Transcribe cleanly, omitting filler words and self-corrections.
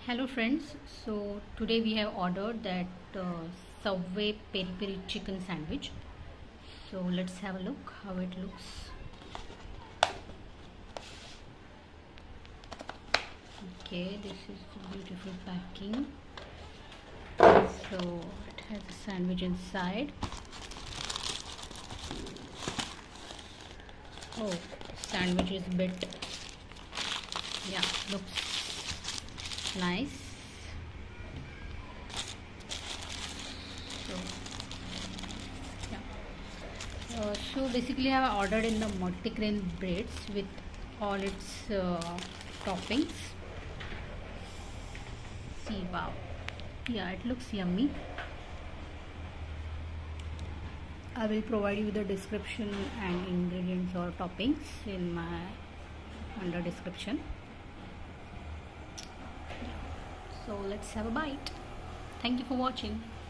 Hello friends, so today we have ordered that Subway Peri Peri chicken sandwich. So let's have a look how it looks. Okay, this is the beautiful packing. So it has a sandwich inside. Oh, sandwich is bit, yeah, looks nice. So yeah, so basically I have ordered in the multigrain breads with all its toppings. See, wow, yeah, it looks yummy. I will provide you the description and ingredients or toppings in my under description. So let's have a bite. Thank you for watching.